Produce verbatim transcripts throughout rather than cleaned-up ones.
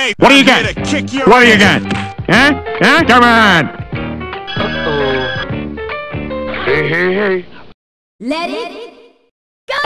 Hey, What do I'm you got? here to kick your What do you ass. got? Huh? Huh? Come on! Uh-oh. Hey, hey, hey. Let it go!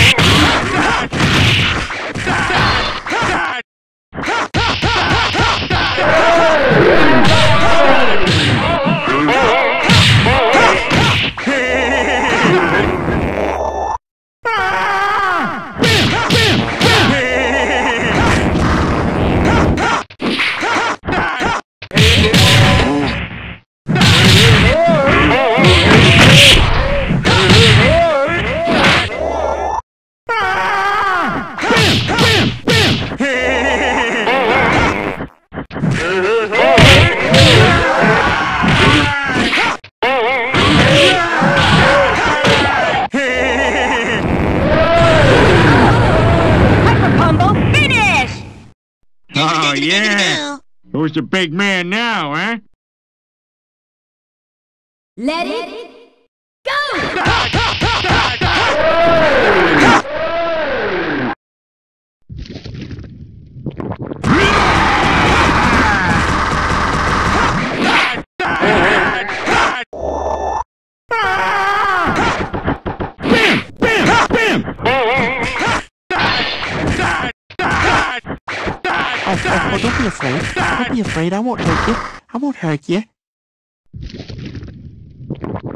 Oh, yeah! Who's the big man now, huh? Let it go! Oh, oh, oh, don't be afraid. Don't be afraid. I won't hurt you. I won't hurt you.